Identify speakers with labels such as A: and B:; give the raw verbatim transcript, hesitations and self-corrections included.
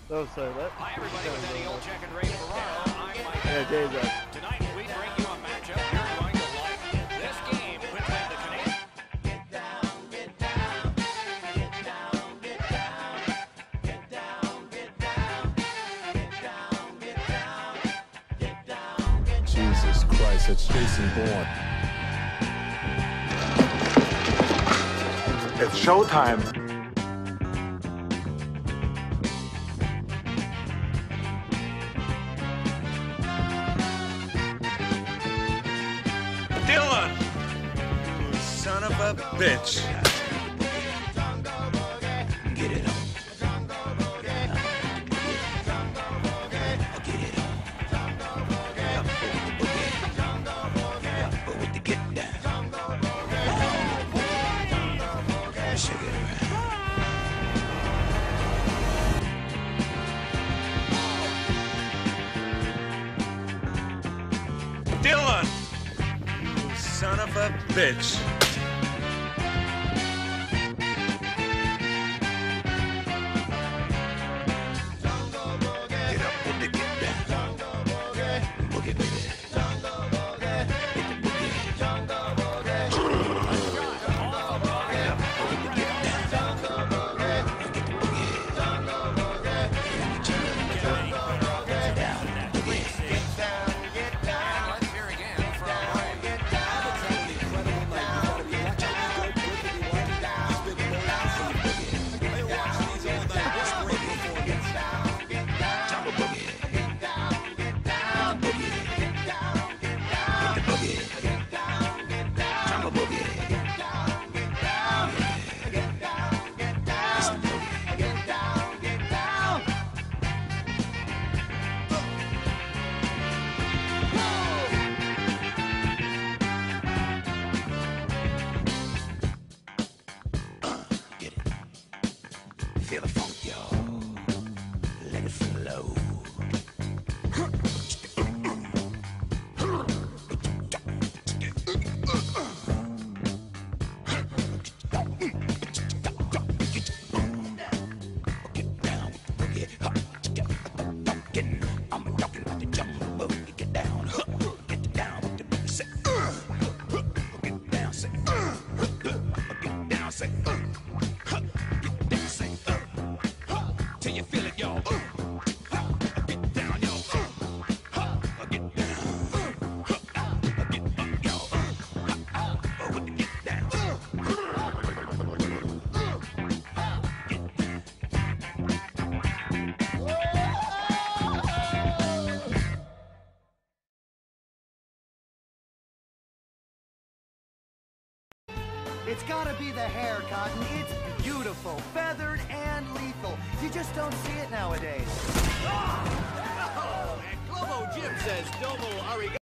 A: Oh, sorry, what?
B: Hi, everybody, with Eddie Olczyk and Ray Ferraro. I'm Mike.
A: Yeah, Dave's up.
B: Tonight, we bring you a matchup you're going to like. This game between the Canadians.
C: Get down, get down, get down, get down, get down, get down, get down, get down, get down, get down.
D: Jesus Christ, it's Jason Bourne.
E: It's showtime.
F: Dylan! You son of a bitch.
C: Get it on. Get it on. But with the get down. Shake it around.
F: Dylan! You son of a bitch.
C: Get up with the get down. Boogie, baby. Hit the boogie. Get up with the get down. Get the boogie. Down the boogie.
B: Let's hear again from Ray.
C: Jump a boogie. Get down, get down, boogie. Get down, get down, get the boogie. Get down, get down, jump a boogie. Get down, get down, get down, get down, it's the boogie. Get down, get down. Uh, get it. Feel the funk, y'all. Let it flow. Get down, get I'm talking about the jungle. Get down, get down with the boogie. Say, get down, say, get down, say, get down, say, till you feel it, y'all. Get down, y'all. Get down, get up, y'all. With the get down.
G: It's gotta be the hair, Cotton. It's beautiful, feathered, and lethal. You just don't see it nowadays.
B: Oh, and Globo Jim says Domo Arigato.